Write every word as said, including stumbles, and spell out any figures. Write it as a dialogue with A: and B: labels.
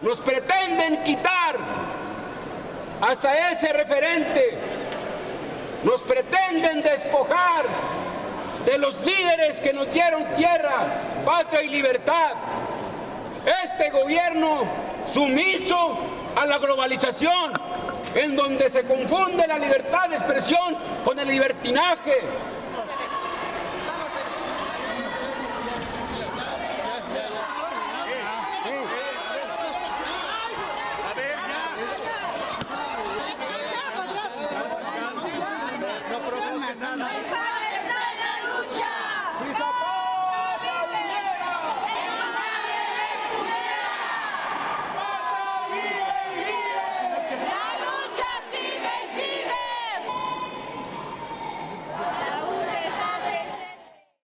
A: Nos pretenden quitar hasta ese referente. Nos pretenden despojar de los líderes que nos dieron tierra, patria y libertad. Este gobierno sumiso a la globalización, en donde se confunde la libertad de expresión con el libertinaje,